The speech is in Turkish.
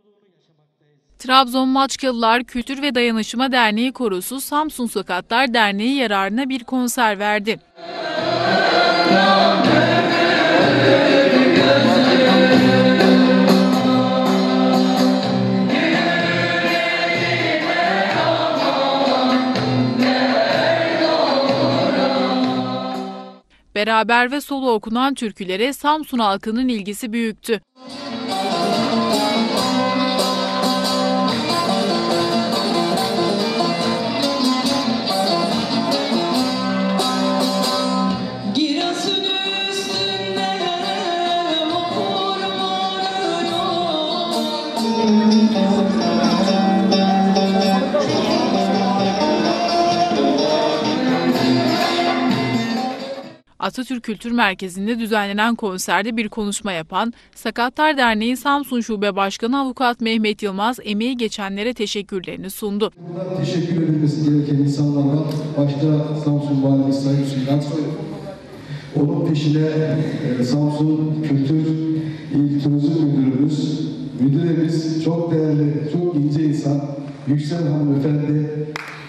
Trabzon Maçkalılar Kültür ve Dayanışma Derneği Korosu Samsun Sakatlar Derneği yararına bir konser verdi. Beraber ve solo okunan türkülere Samsun halkının ilgisi büyüktü. Atatürk Kültür Merkezi'nde düzenlenen konserde bir konuşma yapan Sakatlar Derneği Samsun Şube Başkanı Avukat Mehmet Yılmaz emeği geçenlere teşekkürlerini sundu. Burada teşekkür edilmesi gereken insanlarla başta Samsun Valisi Sayın Süleyman Soylu. Onun peşine Samsun Kültür İl Turizm Müdürümüz, müdürümüz çok değerli, çok ince insan Yüksel Hanımefendi